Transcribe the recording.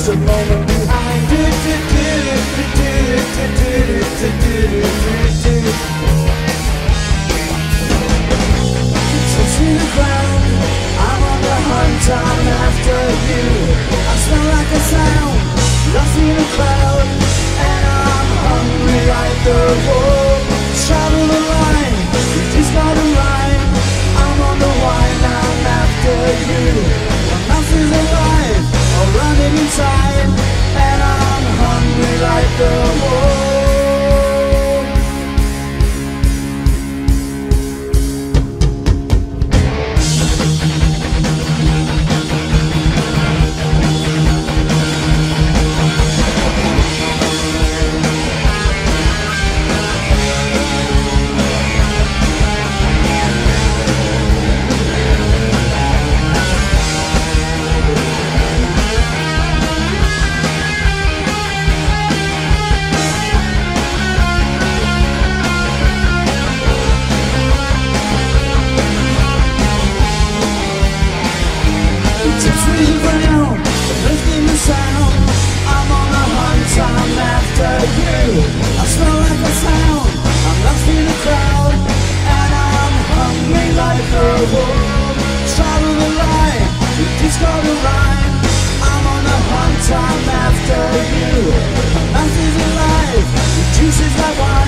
just a moment behind. Touching the ground, I'm on the hunt, I'm after you. I smell like a sound, lost in a cloud, and I'm hungry like the wolf. Travel the line, you just got a line. I'm on the wine, I'm after you. My mouth is alive, I'm running inside, and I'm hungry like the wolf. I'm on the hunt, I'm after you. I smell like a sound, I'm lost in a crowd, and I'm hungry like a wolf. Travel the line, you just got a rhyme. I'm on the hunt, I'm after you. My mouth is alive, the juice is like wine.